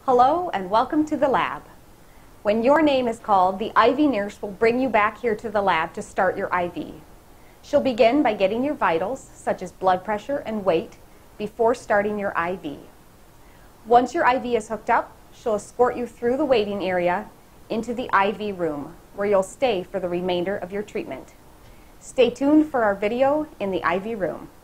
Hello and welcome to the lab. When your name is called, the IV nurse will bring you back here to the lab to start your IV. She'll begin by getting your vitals, such as blood pressure and weight, before starting your IV. Once your IV is hooked up, she'll escort you through the waiting area into the IV room, where you'll stay for the remainder of your treatment. Stay tuned for our video in the IV room.